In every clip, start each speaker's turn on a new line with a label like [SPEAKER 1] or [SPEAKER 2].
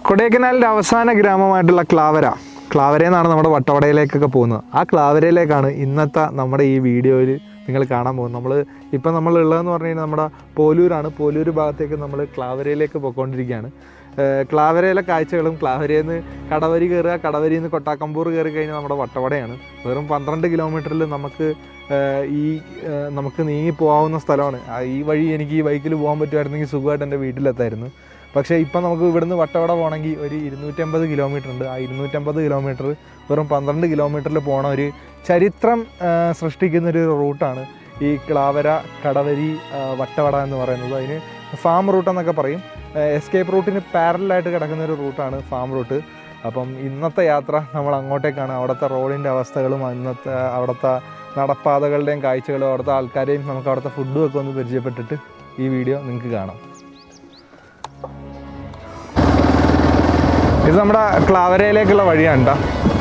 [SPEAKER 1] കൊടൈക്കനാലിൻ്റെ അവസാന ഗ്രാമമായിട്ടുള്ള ക്ലാവരയെന്നാണ് നമ്മുടെ വട്ടവടയിലേക്കൊക്കെ പോകുന്നത്. ആ ക്ലാവരയിലേക്കാണ് ഇന്നത്തെ നമ്മുടെ ഈ വീഡിയോയിൽ നിങ്ങൾ കാണാൻ പോകുന്നത്. ഇപ്പം നമ്മളുള്ളതെന്ന് പറഞ്ഞു കഴിഞ്ഞാൽ നമ്മുടെ പോലൂരാണ്. പോലൂർ ഭാഗത്തേക്ക് നമ്മൾ ക്ലാവരയിലേക്ക് പോയിക്കൊണ്ടിരിക്കുകയാണ്. ക്ലാവരയിലെ കാഴ്ചകളും, ക്ലാവരയിൽ നിന്ന് കടവരി കയറുക, കടവരിയിൽ നിന്ന് കൊട്ടാക്കമ്പോർ കയറി കഴിഞ്ഞാൽ നമ്മുടെ വട്ടവടയാണ്. വെറും 12 കിലോമീറ്ററിൽ നമുക്ക് നീങ്ങി പോകാവുന്ന സ്ഥലമാണ്. ഈ വഴി എനിക്ക് ഈ ബൈക്കിൽ പോകാൻ പറ്റുമായിരുന്നെങ്കിൽ സുഖമായിട്ട് എൻ്റെ വീട്ടിലെത്തായിരുന്നു. പക്ഷേ ഇപ്പം നമുക്ക് ഇവിടുന്ന് വട്ടവട പോകണമെങ്കിൽ ഒരു 250 കിലോമീറ്റർ ഉണ്ട്. ആ 250 കിലോമീറ്റർ വെറും 12 കിലോമീറ്ററിൽ പോകണ ഒരു ചരിത്രം സൃഷ്ടിക്കുന്നൊരു റൂട്ടാണ് ഈ ക്ലാവര, കടവരി, വട്ടവട എന്ന് പറയുന്നത്. അതിന് ഫാം റൂട്ടെന്നൊക്കെ പറയും. എസ്കേപ്പ് റൂട്ടിന് പാരലായിട്ട് കിടക്കുന്നൊരു റൂട്ടാണ് ഫാം റൂട്ട്. അപ്പം ഇന്നത്തെ യാത്ര നമ്മൾ അങ്ങോട്ടേക്കാണ്. അവിടുത്തെ റോഡിൻ്റെ അവസ്ഥകളും അവിടുത്തെ നടപ്പാതകളുടെയും കാഴ്ചകളും അവിടുത്തെ ആൾക്കാരെയും നമുക്ക് അവിടുത്തെ ഫുഡും ഒക്കെ ഒന്ന് പരിചയപ്പെട്ടിട്ട് ഈ വീഡിയോ നിങ്ങൾക്ക് കാണാം. ഇത് നമ്മുടെ ക്ലാവരയിലേക്കുള്ള വഴിയാണ് കേട്ടോ.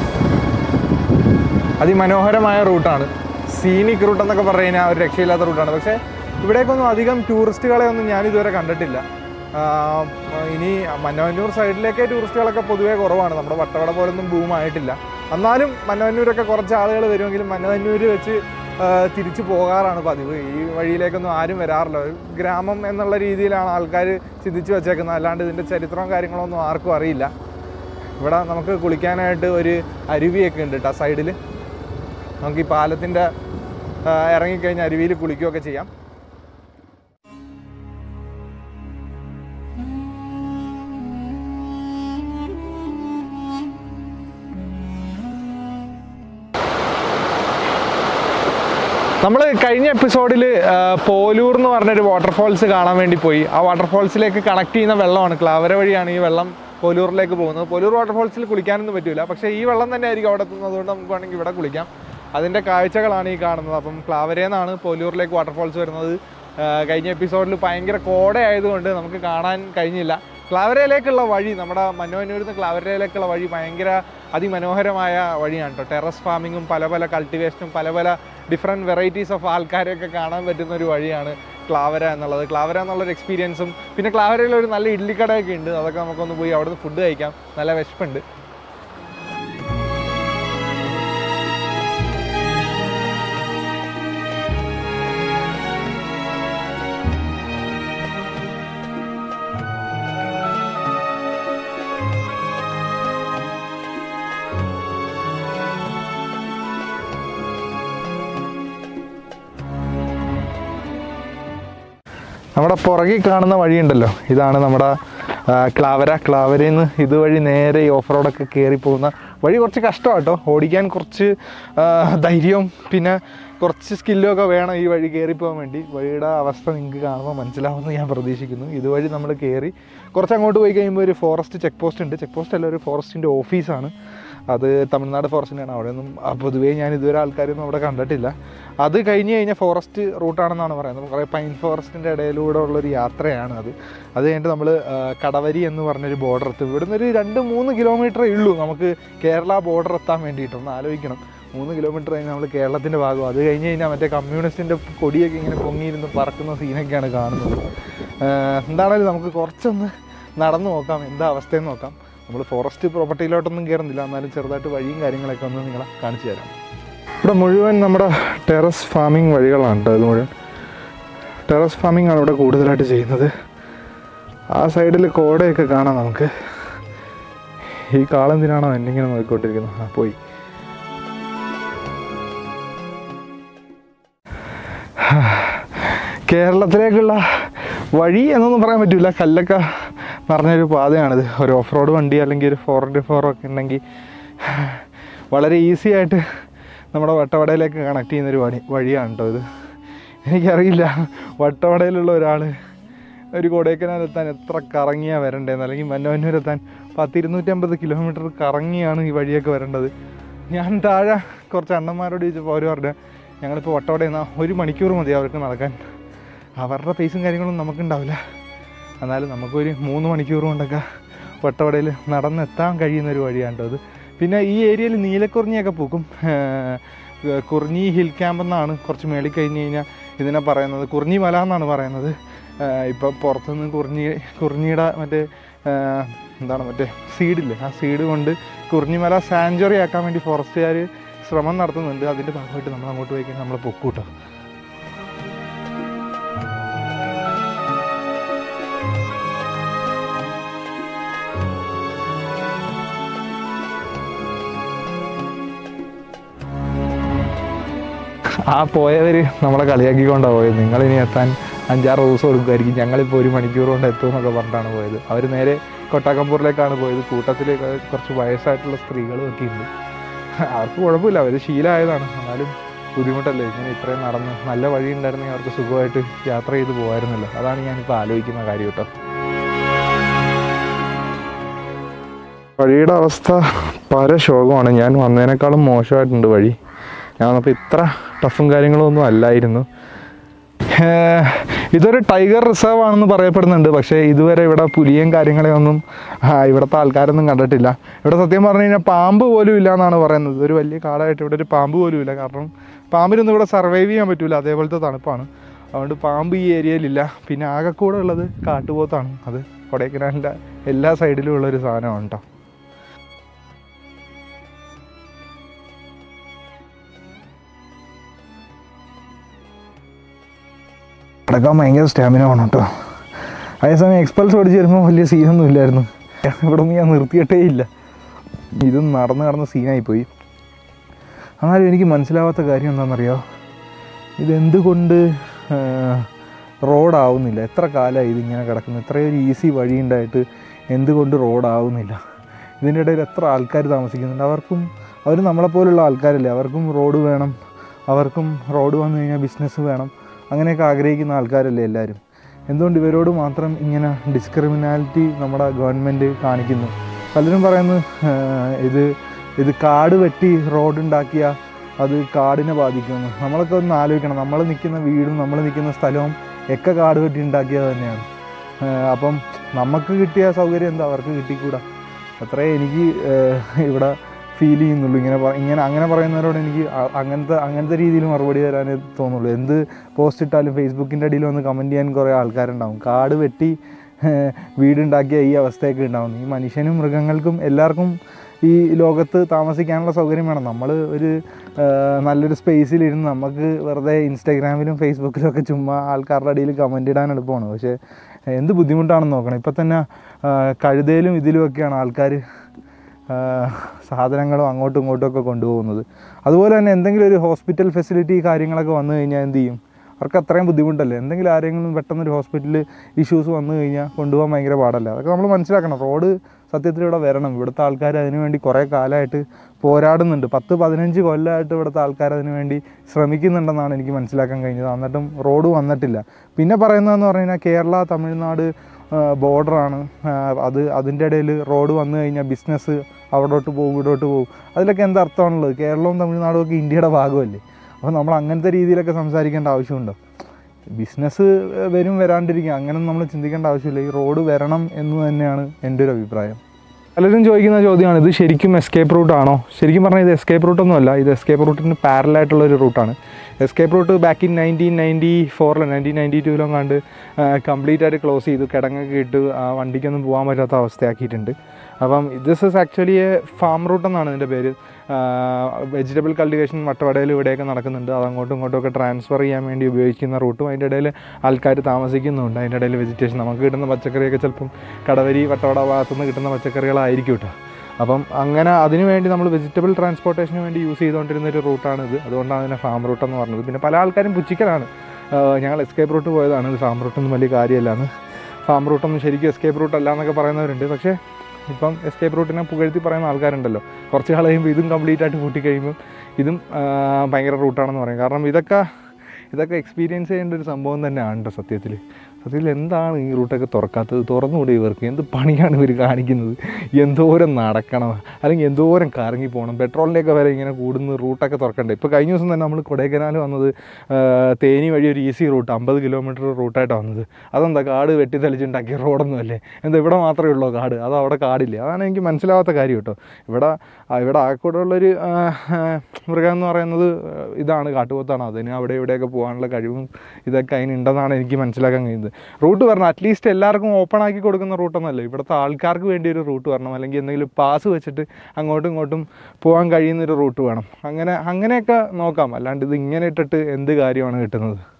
[SPEAKER 1] അതിമനോഹരമായ റൂട്ടാണ്. സീനിക് റൂട്ട് എന്നൊക്കെ പറഞ്ഞു കഴിഞ്ഞാൽ ഒരു രക്ഷയില്ലാത്ത റൂട്ടാണ്. പക്ഷേ ഇവിടേക്കൊന്നും അധികം ടൂറിസ്റ്റുകളെ ഒന്നും ഞാനിതുവരെ കണ്ടിട്ടില്ല. ഇനി മന്നവന്നൂർ സൈഡിലേക്ക് ടൂറിസ്റ്റുകളൊക്കെ പൊതുവേ കുറവാണ്. നമ്മുടെ വട്ടവട പോലൊന്നും ബൂമായിട്ടില്ല. എന്നാലും മന്നവന്നൂരൊക്കെ കുറച്ച് ആളുകൾ വരുമെങ്കിലും മന്നവന്നൂർ വെച്ച് തിരിച്ചു പോകാറാണ് പതിവ്. ഈ വഴിയിലേക്കൊന്നും ആരും വരാറില്ല. ഒരു ഗ്രാമം എന്നുള്ള രീതിയിലാണ് ആൾക്കാർ ചിന്തിച്ച് വെച്ചേക്കുന്നത്. അല്ലാണ്ട് ഇതിൻ്റെ ചരിത്രവും കാര്യങ്ങളൊന്നും ആർക്കും അറിയില്ല. ഇവിടെ നമുക്ക് കുളിക്കാനായിട്ട് ഒരു അരുവിയൊക്കെ ഉണ്ട് കേട്ടോ സൈഡിൽ. നമുക്ക് ഈ പാലത്തിൻ്റെ ഇറങ്ങിക്കഴിഞ്ഞാൽ അരുവിയിൽ കുളിക്കുകയൊക്കെ ചെയ്യാം. നമ്മൾ കഴിഞ്ഞ എപ്പിസോഡിൽ പോലൂർ എന്ന് പറഞ്ഞൊരു വാട്ടർഫോൾസ് കാണാൻ വേണ്ടി പോയി. ആ വാട്ടർഫോൾസിലേക്ക് കണക്ട് ചെയ്യുന്ന വെള്ളമാണ്, ക്ലാവര വഴിയാണ് ഈ വെള്ളം പോലൂരിലേക്ക് പോകുന്നത്. പോലൂർ വാട്ടർഫോൾസിൽ കുളിക്കാനൊന്നും പറ്റില്ല. പക്ഷേ ഈ വെള്ളം തന്നെ ആയിരിക്കും അവിടെ എത്തുന്നത്. അതുകൊണ്ട് നമുക്ക് വേണമെങ്കിൽ ഇവിടെ കുളിക്കാം. അതിൻ്റെ കാഴ്ചകളാണ് ഈ കാണുന്നത്. അപ്പം ക്ലാവരയിൽ നിന്നാണ് പോലൂരിലേക്ക് വാട്ടർഫോൾസ് വരുന്നത്. കഴിഞ്ഞ എപ്പിസോഡിൽ ഭയങ്കര കോടയായതുകൊണ്ട് നമുക്ക് കാണാൻ കഴിഞ്ഞില്ല. ക്ലാവരയിലേക്കുള്ള വഴി, നമ്മുടെ മന്നവന്നൂരിൽ നിന്ന് ക്ലാവരയിലേക്കുള്ള വഴി ഭയങ്കര അതിമനോഹരമായ വഴിയാണ് കേട്ടോ. ടെറസ് ഫാമിങ്ങും പല പല കൾട്ടിവേഷനും പല ഡിഫറെൻറ്റ് വെറൈറ്റീസ് ഓഫ് ആൾക്കാരെയൊക്കെ കാണാൻ പറ്റുന്ന ഒരു വഴിയാണ് ക്ലാവര എന്നുള്ളത്. ക്ലാവര എന്നുള്ളൊരു എക്സ്പീരിയൻസും പിന്നെ ക്ലാവരയിൽ ഒരു നല്ല ഇഡ്ഡലിക്കടയൊക്കെ ഉണ്ട്. അതൊക്കെ നമുക്കൊന്ന് പോയി അവിടുന്ന് ഫുഡ് കഴിക്കാം. നല്ല വിശപ്പുണ്ട്. നമ്മുടെ പുറകിൽ കാണുന്ന വഴിയുണ്ടല്ലോ, ഇതാണ് നമ്മുടെ ക്ലാവരയിൽ നിന്ന് ഇതുവഴി നേരെ ഈ ഓഫ് റോഡൊക്കെ കയറി പോകുന്ന വഴി. കുറച്ച് കഷ്ടമാണ് കേട്ടോ, ഓടിക്കാൻ കുറച്ച് ധൈര്യവും പിന്നെ കുറച്ച് സ്കില്ലും ഒക്കെ വേണം ഈ വഴി കയറിപ്പോകാൻ വേണ്ടി. വഴിയുടെ അവസ്ഥ നിങ്ങൾക്ക് കാണുമ്പോൾ മനസ്സിലാവുമെന്ന് ഞാൻ പ്രതീക്ഷിക്കുന്നു. ഇതുവഴി നമ്മൾ കയറി കുറച്ച് അങ്ങോട്ട് പോയി കഴിയുമ്പോൾ ഒരു ഫോറസ്റ്റ് ചെക്ക് പോസ്റ്റ് ഉണ്ട്. ചെക്ക് പോസ്റ്റ് അല്ല, ഒരു ഫോറസ്റ്റിൻ്റെ ഓഫീസാണ്. അത് തമിഴ്നാട് ഫോറസ്റ്റിൻ്റെയാണ്. അവിടെയൊന്നും പൊതുവേ ഞാൻ ഇതുവരെ ആൾക്കാരൊന്നും അവിടെ കണ്ടിട്ടില്ല. അത് കഴിഞ്ഞ് കഴിഞ്ഞാൽ ഫോറസ്റ്റ് റൂട്ടാണെന്നാണ് പറയുന്നത്. കുറേ പൈൻ ഫോറസ്റ്റിൻ്റെ ഇടയിലൂടെ ഉള്ളൊരു യാത്രയാണ് അത്. അത് കഴിഞ്ഞിട്ട് നമ്മൾ കടവരി എന്ന് പറഞ്ഞൊരു ബോർഡർ എത്തും. ഇവിടുന്ന് ഒരു 2-3 കിലോമീറ്ററേ ഉള്ളൂ നമുക്ക് കേരള ബോർഡർ എത്താൻ വേണ്ടിയിട്ട്. ഒന്ന് ആലോചിക്കണം, 3 കിലോമീറ്റർ കഴിഞ്ഞ് നമ്മൾ കേരളത്തിൻ്റെ ഭാഗം. അത് കഴിഞ്ഞ് കഴിഞ്ഞാൽ മറ്റേ കമ്മ്യൂണിസ്റ്റിൻ്റെ കൊടിയൊക്കെ ഇങ്ങനെ പൊങ്ങിയിരുന്ന് പറക്കുന്ന സീനൊക്കെയാണ് കാണുന്നത്. എന്താണെങ്കിലും നമുക്ക് കുറച്ചൊന്ന് നടന്നു നോക്കാം, എന്താ അവസ്ഥയെന്ന് നോക്കാം. നമ്മൾ ഫോറസ്റ്റ് പ്രോപ്പർട്ടിയിലോട്ടൊന്നും കയറുന്നില്ല, എന്നാലും ചെറുതായിട്ട് വഴിയും കാര്യങ്ങളൊക്കെ ഒന്ന് നിങ്ങളെ കാണിച്ചു തരാം. ഇവിടെ മുഴുവൻ നമ്മുടെ ടെറസ് ഫാമിംഗ് വഴികളാണ് കേട്ടോ. ഇത് മുഴുവൻ ടെറസ് ഫാമിംഗ് ആണ് ഇവിടെ കൂടുതലായിട്ട് ചെയ്യുന്നത്. ആ സൈഡിൽ കോടയൊക്കെ കാണാം നമുക്ക്. ഈ കാളെന്തിനാണോ എന്നിങ്ങനെ നോക്കിക്കൊണ്ടിരിക്കുന്നത്? പോയി. കേരളത്തിലേക്കുള്ള വഴി എന്നൊന്നും പറയാൻ പറ്റില്ല. കല്ലൊക്കെ നിറഞ്ഞൊരു പാതയാണിത്. ഒരു ഓഫ് റോഡ് വണ്ടി അല്ലെങ്കിൽ ഒരു 4x4 ഒക്കെ ഉണ്ടെങ്കിൽ വളരെ ഈസി ആയിട്ട് നമ്മുടെ വട്ടവടയിലേക്ക് കണക്ട് ചെയ്യുന്നൊരു വഴിയാണ് കേട്ടോ ഇത്. എനിക്കറിയില്ല വട്ടവടയിലുള്ള ഒരാൾ ഒരു കൊടൈക്കനാലെത്താൻ എത്ര കറങ്ങിയാണ് വരേണ്ടതെന്ന്, അല്ലെങ്കിൽ മന്നവന്നൂരെത്താൻ 250 കിലോമീറ്റർ കറങ്ങിയാണ് ഈ വഴിയൊക്കെ വരേണ്ടത്. ഞാൻ താഴെ കുറച്ച് അണ്ണന്മാരോട് ചോദിച്ചപ്പോൾ അവർ പറഞ്ഞു, ഞങ്ങളിപ്പോൾ വട്ടവടയിൽ നിന്ന് 1 മണിക്കൂർ മതി അവർക്ക് നടക്കാൻ. അവരുടെ പേസും കാര്യങ്ങളൊന്നും നമുക്കുണ്ടാവില്ല. എന്നാലും നമുക്കൊരു 3 മണിക്കൂർ കൊണ്ടൊക്കെ വട്ടവടയിൽ നടന്നെത്താൻ കഴിയുന്നൊരു വഴിയാണ് കേട്ടോ അത്. പിന്നെ ഈ ഏരിയയിൽ നീലക്കുറിഞ്ഞിയൊക്കെ പൂക്കും. കുറിഞ്ഞി ഹിൽ ക്യാമ്പ് എന്നാണ് കുറച്ച് മേളിൽ കഴിഞ്ഞ് കഴിഞ്ഞാൽ ഇതിനെ പറയുന്നത്. കുറിഞ്ഞി മല എന്നാണ് പറയുന്നത്. ഇപ്പോൾ പുറത്തുനിന്ന് കുറിഞ്ഞിയുടെ മറ്റേ എന്താണ് മറ്റേ സീഡില്ലേ, ആ സീഡ് കൊണ്ട് കുറിഞ്ഞിമല സാങ്ച്വറി ആക്കാൻ വേണ്ടി ഫോറസ്റ്റുകാർ ശ്രമം നടത്തുന്നുണ്ട്. അതിൻ്റെ ഭാഗമായിട്ട് നമ്മൾ അങ്ങോട്ട് പോയി കഴിഞ്ഞാൽ നമ്മൾ പൊക്കൂട്ടോ. ആ പോയവർ നമ്മളെ കളിയാക്കിക്കൊണ്ടാണ് പോയത്. നിങ്ങളിനി എത്താൻ 5-6 ദിവസം എടുക്കുമായിരിക്കും, ഞങ്ങളിപ്പോൾ 1 മണിക്കൂർ കൊണ്ട് എത്തുമെന്നൊക്കെ പറഞ്ഞിട്ടാണ് പോയത്. അവർ നേരെ കൊട്ടാക്കമ്പൂരിലേക്കാണ് പോയത്. കൂട്ടത്തിൽ കുറച്ച് വയസ്സായിട്ടുള്ള സ്ത്രീകളും ഒക്കെ ഉണ്ട്. അവർക്ക് കുഴപ്പമില്ല, അവർ ശീലമായതാണ്. എന്നാലും ബുദ്ധിമുട്ടല്ലേ ഇങ്ങനെ ഇത്രയും നടന്ന്. നല്ല വഴി ഉണ്ടായിരുന്നെങ്കിൽ അവർക്ക് സുഖമായിട്ട് യാത്ര ചെയ്ത് പോകുമായിരുന്നല്ലോ. അതാണ് ഞാനിപ്പോൾ ആലോചിക്കുന്ന കാര്യം കേട്ടോ. വഴിയുടെ അവസ്ഥ പരശോകമാണ്. ഞാൻ വന്നതിനേക്കാളും മോശമായിട്ടുണ്ട് വഴി. ഞാൻ വന്നപ്പോൾ ഇത്ര ടഫും കാര്യങ്ങളൊന്നും അല്ലായിരുന്നു. ഇതൊരു ടൈഗർ റിസർവ് ആണെന്ന് പറയപ്പെടുന്നുണ്ട്. പക്ഷേ ഇതുവരെ ഇവിടെ പുലിയും കാര്യങ്ങളെയൊന്നും ഇവിടുത്തെ ആൾക്കാരൊന്നും കണ്ടിട്ടില്ല. ഇവിടെ സത്യം പറഞ്ഞു കഴിഞ്ഞാൽ പാമ്പ് പോലും ഇല്ല എന്നാണ് പറയുന്നത്. ഒരു വലിയ കാടായിട്ട് ഇവിടെ ഒരു പാമ്പ് പോലും ഇല്ല. കാരണം പാമ്പിനൊന്നും ഇവിടെ സർവൈവ് ചെയ്യാൻ പറ്റില്ല, അതേപോലത്തെ തണുപ്പാണ്. അതുകൊണ്ട് പാമ്പ് ഈ ഏരിയയിലില്ല. പിന്നെ ആകെക്കൂടെ ഉള്ളത് കാട്ടുപോത്താണ്. അത് കൊടൈക്കനാലിൻ്റെ എല്ലാ സൈഡിലും ഉള്ളൊരു സാധനമാണ് കേട്ടോ. നടക്കാൻ ഭയങ്കര സ്റ്റാമിന വേണം കേട്ടോ. അതേസമയം എക്സ്പൾസ് ഓടിച്ച് വരുമ്പോൾ വലിയ സീനൊന്നും ഇല്ലായിരുന്നു. ഇവിടെ നിന്ന് ഞാൻ നിർത്തിയിട്ടേ ഇല്ല. ഇത് നടന്ന് സീനായിപ്പോയി. എന്നാലും എനിക്ക് മനസ്സിലാവാത്ത കാര്യം എന്താണെന്നറിയോ, ഇതെന്തുകൊണ്ട് റോഡാവുന്നില്ല? എത്ര കാലമായി ഇതിങ്ങനെ കിടക്കുന്നു? ഇത്രയൊരു ഈസി വഴി ഉണ്ടായിട്ട് എന്തുകൊണ്ട് റോഡാവുന്നില്ല? ഇതിൻ്റെ ഇടയിൽ എത്ര ആൾക്കാർ താമസിക്കുന്നുണ്ട്. അവർ നമ്മളെപ്പോലുള്ള ആൾക്കാരല്ലേ. അവർക്കും റോഡ് വേണം, അവർക്കും റോഡ് വന്നു കഴിഞ്ഞാൽ ബിസിനസ് വേണം, അങ്ങനെയൊക്കെ ആഗ്രഹിക്കുന്ന ആൾക്കാരല്ലേ എല്ലാവരും. എന്തുകൊണ്ട് ഇവരോട് മാത്രം ഇങ്ങനെ ഡിസ്ക്രിമിനാലിറ്റി നമ്മുടെ ഗവൺമെൻറ് കാണിക്കുന്നു? പലരും പറയുന്നു ഇത് കാട് വെട്ടി റോഡുണ്ടാക്കിയാൽ അത് കാടിനെ ബാധിക്കുമെന്ന്. നമ്മളൊക്കെ ഒന്ന് ആലോചിക്കണം. നമ്മൾ നിൽക്കുന്ന വീടും നമ്മൾ നിൽക്കുന്ന സ്ഥലവും ഒക്കെ കാട് വെട്ടി ഉണ്ടാക്കിയത് തന്നെയാണ്. അപ്പം നമുക്ക് കിട്ടിയ സൗകര്യം എന്താ അവർക്ക് കിട്ടിക്കൂടാ? അത്രേ എനിക്ക് ഇവിടെ ഫീൽ ചെയ്യുന്നുള്ളൂ. അങ്ങനെ പറയുന്നവരോട് എനിക്ക് അങ്ങനത്തെ രീതിയിൽ മറുപടി തരാനേ തോന്നുള്ളൂ. എന്ത് പോസ്റ്റ് ഇട്ടാലും ഫേസ്ബുക്കിൻ്റെ അടിയിൽ വന്ന് കമൻറ്റ് ചെയ്യാൻ കുറേ ആൾക്കാരുണ്ടാവും. കാട് വെട്ടി വീടുണ്ടാക്കിയ ഈ അവസ്ഥയൊക്കെ ഉണ്ടാവും. ഈ മനുഷ്യനും മൃഗങ്ങൾക്കും എല്ലാവർക്കും ഈ ലോകത്ത് താമസിക്കാനുള്ള സൗകര്യം വേണം. നമ്മൾ ഒരു നല്ലൊരു സ്പേസിലിരുന്ന് നമുക്ക് വെറുതെ ഇൻസ്റ്റാഗ്രാമിലും ഫേസ്ബുക്കിലും ഒക്കെ ചുമ്മാ ആൾക്കാരുടെ അടിയിൽ കമൻ്റ് ഇടാൻ എളുപ്പമാണ്. പക്ഷേ എന്ത് ബുദ്ധിമുട്ടാണെന്ന് നോക്കണം. ഇപ്പം തന്നെ കഴുതയിലും ഇതിലുമൊക്കെയാണ് ആൾക്കാർ സാധനങ്ങളും അങ്ങോട്ടും ഇങ്ങോട്ടും ഒക്കെ കൊണ്ടുപോകുന്നത്. അതുപോലെ തന്നെ എന്തെങ്കിലും ഒരു ഹോസ്പിറ്റൽ ഫെസിലിറ്റി കാര്യങ്ങളൊക്കെ വന്നു കഴിഞ്ഞാൽ എന്ത് ചെയ്യും? അവർക്ക് അത്രയും ബുദ്ധിമുട്ടല്ലേ. എന്തെങ്കിലും ആരെങ്കിലും പെട്ടെന്നൊരു ഹോസ്പിറ്റലിൽ ഇഷ്യൂസ് വന്നു കഴിഞ്ഞാൽ കൊണ്ടുപോകാൻ ഭയങ്കര പാടല്ല. അതൊക്കെ നമ്മൾ മനസ്സിലാക്കണം. റോഡ് സത്യത്തിൽ ഇവിടെ വരണം. ഇവിടുത്തെ ആൾക്കാർ അതിനുവേണ്ടി കുറേ കാലമായിട്ട് പോരാടുന്നുണ്ട്. 10-15 കൊല്ലമായിട്ട് ഇവിടുത്തെ ആൾക്കാർ അതിനുവേണ്ടി ശ്രമിക്കുന്നുണ്ടെന്നാണ് എനിക്ക് മനസ്സിലാക്കാൻ കഴിഞ്ഞത്. എന്നിട്ടും റോഡ് വന്നിട്ടില്ല. പിന്നെ പറയുന്നതെന്ന് പറഞ്ഞു കഴിഞ്ഞാൽ കേരള തമിഴ്നാട് ബോർഡറാണ്. അതിൻ്റെ ഇടയിൽ റോഡ് വന്നു കഴിഞ്ഞാൽ ബിസിനസ് അവിടോട്ട് പോകും ഇവിടോട്ട് പോകും. അതിലൊക്കെ എന്താ അർത്ഥമാണുള്ളത്? കേരളവും തമിഴ്നാടും ഒക്കെ ഇന്ത്യയുടെ ഭാഗമല്ലേ. അപ്പോൾ നമ്മൾ അങ്ങനത്തെ രീതിയിലൊക്കെ സംസാരിക്കേണ്ട ആവശ്യമുണ്ടോ? ബിസിനസ് വരാണ്ടിരിക്കുക അങ്ങനെയൊന്നും നമ്മൾ ചിന്തിക്കേണ്ട ആവശ്യമില്ല. ഈ റോഡ് വരണം എന്ന് തന്നെയാണ് എൻ്റെ ഒരു അഭിപ്രായം. പലരും ചോദിക്കുന്ന ചോദ്യമാണ്, ഇത് ശരിക്കും എസ്കേപ്പ് റൂട്ടാണോ? ശരിക്കും പറഞ്ഞാൽ ഇത് എസ്കേപ്പ് റൂട്ടൊന്നുമല്ല. ഇത് എസ്കേപ്പ് റൂട്ടിന് പാരലായിട്ടുള്ളൊരു റൂട്ടാണ്. എസ്കേപ്പ് റൂട്ട് ബാക്ക് ഇൻ 1994 1992 കണ്ട് കംപ്ലീറ്റ് ആയിട്ട് ക്ലോസ് ചെയ്തു. കിടങ്ങൊക്കെ ഇട്ട് വണ്ടിക്കൊന്നും പോകാൻ പറ്റാത്ത അവസ്ഥയാക്കിയിട്ടുണ്ട്. അപ്പം this is actually a farm route എന്നാണ് ഇതിൻ്റെ പേര്. വെജിറ്റബിൾ കൾട്ടിവേഷൻ വട്ടവടയിൽ ഇവിടെയൊക്കെ നടക്കുന്നുണ്ട്. അത് അങ്ങോട്ടും ഇങ്ങോട്ടുമൊക്കെ ട്രാൻസ്ഫർ ചെയ്യാൻ വേണ്ടി ഉപയോഗിക്കുന്ന റൂട്ടും അതിൻ്റെ ഇടയിൽ ആൾക്കാർ താമസിക്കുന്നുണ്ട്. അതിൻ്റെ ഇടയിൽ വെജിറ്റേഷൻ നമുക്ക് കിട്ടുന്ന പച്ചക്കറിയൊക്കെ ചിലപ്പം കടവരി വട്ടവട ഭാഗത്തുനിന്ന് കിട്ടുന്ന പച്ചക്കറികളായിരിക്കും കേട്ടോ. അപ്പം അങ്ങനെ അതിന് വേണ്ടി നമ്മൾ വെജിറ്റബിൾ ട്രാൻസ്പോർട്ടേഷന് വേണ്ടി യൂസ് ചെയ്തുകൊണ്ടിരുന്നൊരു റൂട്ടാണിത്. അതുകൊണ്ടാണ് അതിനെ ഫാം റൂട്ടെന്ന് പറഞ്ഞത്. പിന്നെ പല ആൾക്കാരും പുച്ഛിക്കലാണ്, ഞങ്ങൾ എസ്കേപ്പ് റൂട്ട് പോയതാണ്, ഇത് ഫാം റൂട്ടൊന്നും വലിയ കാര്യമല്ലാന്ന്. ഫാം റൂട്ടൊന്നും ശരിക്കും എസ്കേപ്പ് റൂട്ട് അല്ല എന്നൊക്കെ പറയുന്നവരുണ്ട്. പക്ഷേ ഇപ്പം എസ്കേപ്പ് റൂട്ടിനെ പുകഴ്ത്തി പറയുന്ന ആൾക്കാരുണ്ടല്ലോ. കുറച്ച് കാലം കഴിയുമ്പോൾ ഇതും കംപ്ലീറ്റ് ആയിട്ട് കൂട്ടിക്കഴിയുമ്പോൾ ഇതും ഭയങ്കര റൂട്ടാണെന്ന് പറയും. കാരണം ഇതൊക്കെ എക്സ്പീരിയൻസ് ചെയ്യേണ്ട ഒരു സംഭവം തന്നെയാണ് കേട്ടോ സത്യത്തിൽ. എന്താണ് ഈ റൂട്ടൊക്കെ തുറക്കാത്തത്? തുറന്നുകൂടി ഇവർക്ക്? എന്ത് പണിയാണ് ഇവർ കാണിക്കുന്നത്? എന്തോരം നടക്കണം, അല്ലെങ്കിൽ എന്തോരം കറങ്ങി പോകണം, പെട്രോളിൻ്റെയൊക്കെ വില ഇങ്ങനെ കൂടുന്ന റൂട്ടൊക്കെ തുറക്കണ്ടേ? ഇപ്പോൾ കഴിഞ്ഞ ദിവസം തന്നെ നമ്മൾ കൊടൈക്കനാൽ വന്നത് തേനി വഴി ഒരു ഈസി റൂട്ട് 50 കിലോമീറ്റർ റൂട്ടായിട്ടാണ് വന്നത്. അതെന്താ കാട് വെട്ടിത്തെളിച്ചുണ്ടാക്കിയ റോഡൊന്നും അല്ലേ? എന്താ ഇവിടെ മാത്രമേ ഉള്ളൂ കാട്? അത് അവിടെ കാടില്ലേ? അതാണ് എനിക്ക് മനസ്സിലാവാത്ത കാര്യം കേട്ടോ. ഇവിടെ ആക്കൂടെ ഉള്ളൊരു മൃഗം എന്ന് പറയുന്നത് ഇതാണ്, കാട്ടുപോത്താണ്. അതിന് അവിടെ ഇവിടെയൊക്കെ പോകാനുള്ള കഴിവും ഇതൊക്കെ അതിനുണ്ടെന്നാണ് എനിക്ക് മനസ്സിലാക്കാൻ കഴിയുന്നത്. റൂട്ട് വരണം. അറ്റ്ലീസ്റ്റ് എല്ലാവർക്കും ഓപ്പൺ ആക്കി കൊടുക്കുന്ന റൂട്ടൊന്നുമല്ല, ഇവിടുത്തെ ആൾക്കാർക്ക് വേണ്ടി ഒരു റൂട്ട് വരണം, അല്ലെങ്കിൽ എന്തെങ്കിലും പാസ് വെച്ചിട്ട് അങ്ങോട്ടും ഇങ്ങോട്ടും പോകാൻ കഴിയുന്നൊരു റൂട്ട് വേണം. അങ്ങനെയൊക്കെ നോക്കാം. അല്ലാണ്ട് ഇത് ഇങ്ങനെ ഇട്ടിട്ട് എന്ത് കാര്യമാണ് കിട്ടുന്നത്?